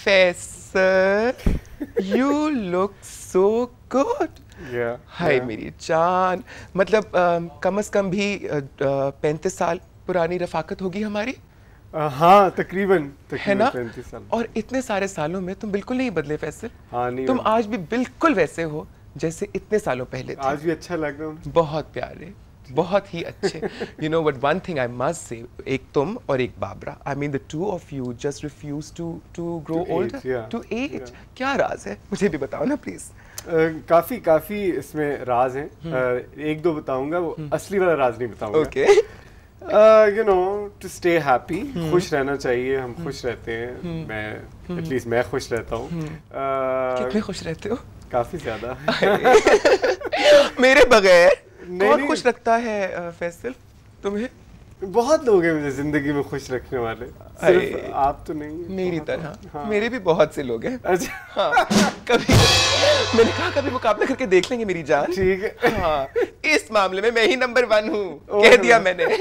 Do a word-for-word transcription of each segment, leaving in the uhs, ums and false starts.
Faisal, you look so good. Yeah, hi yeah. मेरी जान, मतलब अम, कम से कम भी पैंतीस साल पुरानी रफाकत होगी हमारी, Uh, हाँ तकरीबन है तकरीबन ना? पैंतीस साल। और इतने सारे सालों में तुम बिल्कुल नहीं बदले फैसल। हाँ नहीं तुम बदले। आज भी बिल्कुल वैसे हो जैसे इतने सालों पहले थे। आज भी अच्छा लग रहा हूँ। बहुत प्यारे, बहुत ही अच्छे। You know what, one thing I must say, एक तुम और एक Babra, I mean the two of you just refuse to to grow To age, older, yeah, to age. yeah. क्या राज है, मुझे भी बताओ ना प्लीज। Uh, काफी काफी इसमें राज हैं। uh, एक दो बताऊंगा, वो असली वाला राज नहीं बताऊंगा। Okay. You know to stay happy, खुश रहना चाहिए, हम खुश रहते हैं, मैं एटलीस्ट मैं खुश रहता हूँ। कितने खुश रहते हो? काफी ज्यादा। मेरे बगैर नहीं, कौन नहीं। खुश रखता है अ, फैसल तुम्हें? बहुत लोग हैं मुझे जिंदगी में खुश रखने वाले, सिर्फ आप तो नहीं। मेरी बहुत- तरह हाँ। मेरे भी बहुत से लोग हैं। अच्छा हाँ, कभी मैंने कहा कभी मुकाबला करके देख लेंगे मेरी जान। ठीक है। हाँ, इस मामले में मैं ही नंबर वन हूँ, ओह, कह दिया नंबर- मैंने।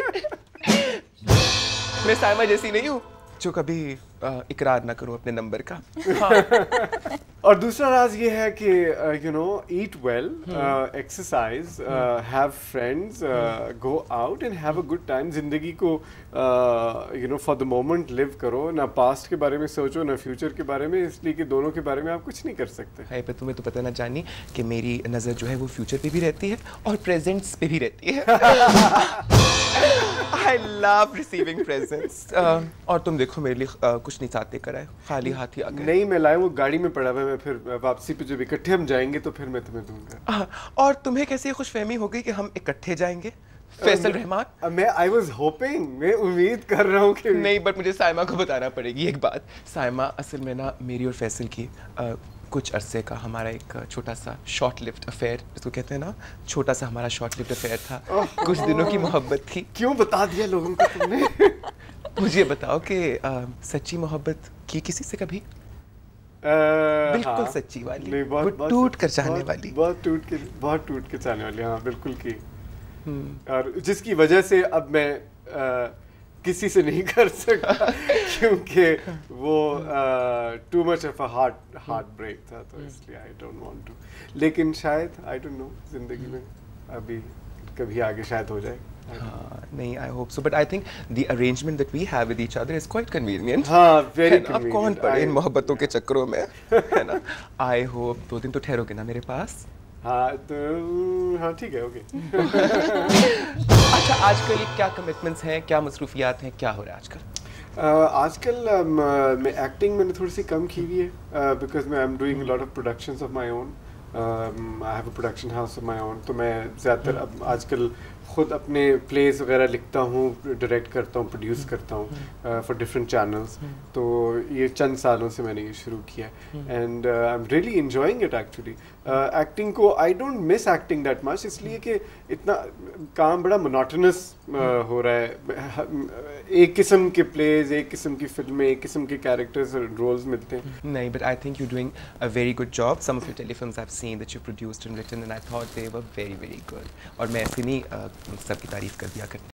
मैं साइमा जैसी नहीं हूँ जो कभी अ, इकरार ना करूँ अपने नंबर का। हाँ। और दूसरा राज ये है कि you know eat well, exercise, have friends, go out and have a good time. जिंदगी को you know for the moment live करो, ना पास्ट के बारे में सोचो ना फ्यूचर के बारे में, इसलिए कि दोनों के बारे में आप कुछ नहीं कर सकते। हाय, पर तुम्हें तो पता ना जानी कि मेरी नज़र जो है वो फ्यूचर पे भी रहती है और प्रेजेंट्स पे भी रहती है। I love receiving presents. Uh, और तुम देखो मेरे लिए uh, कुछ नहीं साथ लेकर आए, खाली हाथ ही आ गए। नहीं मैं लाया, वो गाड़ी में पड़ा हुआ है, मैं फिर वापसी पे जब इकट्ठे हम जाएंगे तो फिर मैं तुम्हें दूंगा। uh, और तुम्हें कैसे ये खुशफहमी हो गई कि हम इकट्ठे जाएंगे? फैसल रहमान। अब मैं आई वॉज होपिंग, मैं उम्मीद कर रहा हूँ कि नहीं, बट मुझे साइमा को बताना पड़ेगी एक बात। साइमा, असल में ना मेरी और फैसल की uh, कुछ अरसे का हमारा एक छोटा सा शॉर्ट लिव्ड अफेयर, जिसको कहते हैं ना, छोटा सा हमारा शॉर्ट लिव्ड अफेयर था। कुछ दिनों की मोहब्बत थी। क्यों बता दिया लोगों को तुमने? मुझे ये बताओ कि uh, सच्ची मोहब्बत की किसी से कभी? Uh, बिल्कुल हाँ। सच्ची वाली, नहीं, बहुत, वो बहुत टूट कर सच्ची, चाहने बहुत, वाली। बहुत टूट के बहुत टूट के चाहने वाली, हाँ बिल्कुल की। और जिसकी वजह से अब मैं आ, किसी से नहीं कर सकता क्योंकि वो too much of a heart heartbreak था, तो इसलिए आई डोंट वांट टू। लेकिन शायद आई डोंट नो, जिंदगी में अभी कभी आगे शायद हो जाए। हाँ, नहीं, I hope so, but I think the arrangement that we have with each other is quite convenient. हाँ, वेरी अब कौन पड़े इन मोहब्बतों के चक्करों में, है ना? आई होप दो दिन तो ठहरोगे ना मेरे पास? हाँ तो हाँ ठीक है, ओके। अच्छा, आजकल क्या कमिटमेंट्स हैं, क्या मसरूफियात हैं, क्या हो रहा है आजकल? Uh, आजकल um, uh, मैं एक्टिंग मैंने थोड़ी सी कम की हुई है, बिकॉज मैं I am doing lot of productions of my own. I have a production house of my own, तो मैं ज़्यादातर अब आजकल खुद अपने प्लेस वगैरह लिखता हूँ, डायरेक्ट करता हूँ, प्रोड्यूस करता हूँ फॉर डिफरेंट चैनल्स। तो ये चंद सालों से मैंने ये शुरू किया and I am really enjoying it actually. Acting को I don't miss acting that much, इसलिए कि इतना काम बड़ा मोनोटोनस uh, हो रहा है। एक किस्म के प्लेज, एक किस्म की फिल्में, एक किस्म के कैरेक्टर्स रोल्स मिलते हैं। नहीं, but I think you're doing a very good job. Some of your telefilms I've seen that you produced and written, and I thought they were very very good. और मैं ऐसे नहीं uh, सबकी तारीफ कर दिया करती।